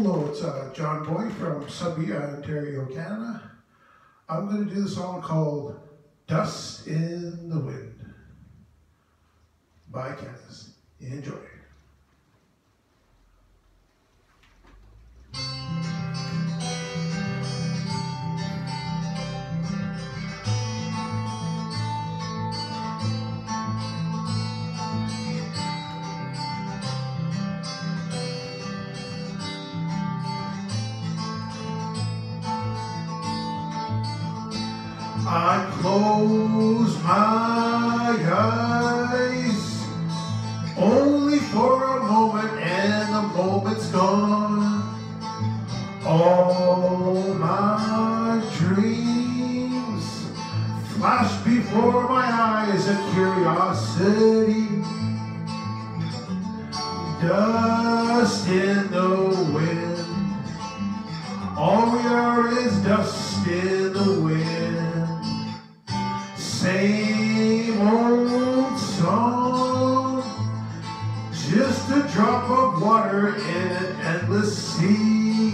Hello, it's John Boy from Sudbury, Ontario, Canada. I'm going to do the song called Dust in the Wind by Kansas. Enjoy. I close my eyes only for a moment, and the moment's gone. All my dreams flash before my eyes, a curiosity. Dust in the wind. All we are is dust in the wind. Same old song, just a drop of water in an endless sea.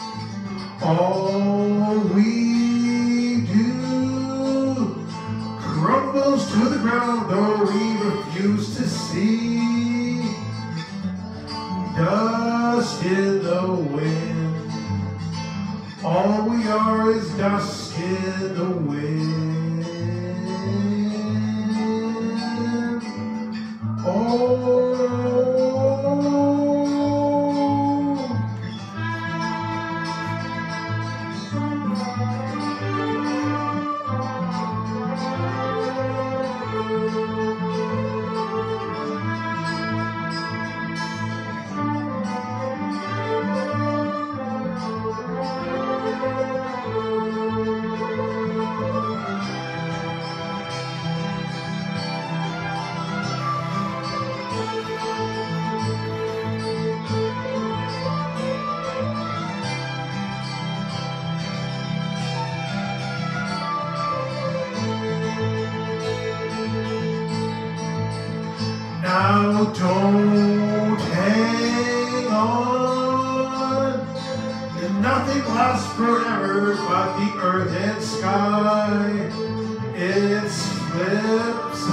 All we do crumbles to the ground, though we refuse to see. Dust in the wind. All we are is dust in the wind. Oh. Now don't hang on, nothing lasts forever but the earth and sky. It slips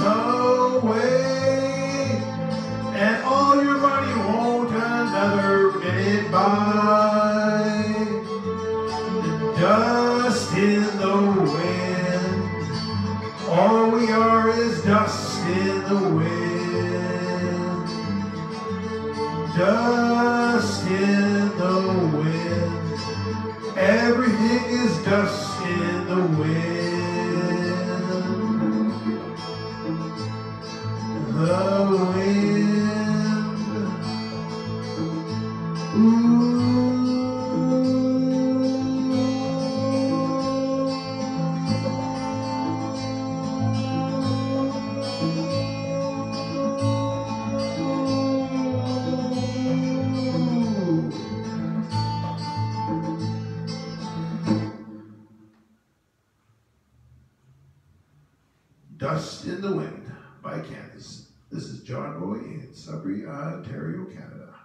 away, and all your money won't another minute buy. The dust in the wind, all we are is dust in the wind. Dust in the wind. Everything is dust in the wind. The wind. Ooh. Dust in the Wind by Kansas. This is John Boy in Sudbury, Ontario, Canada.